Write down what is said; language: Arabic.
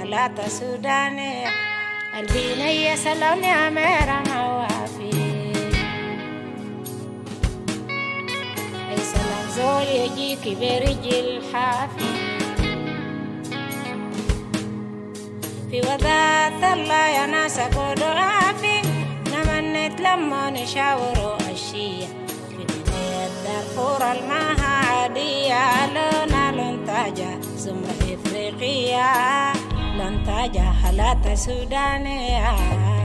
حالات سودانية البينية سلام يا ميرا موافي أي سلام زول يجيك برجل حافي في وذات الله يا ناس قولوا عافي نمنت لما نشاوروا أشياء في بنية دارفور الماها عادية لونا لنتاجة سمر إفريقيا لنتاجة حالات سودانية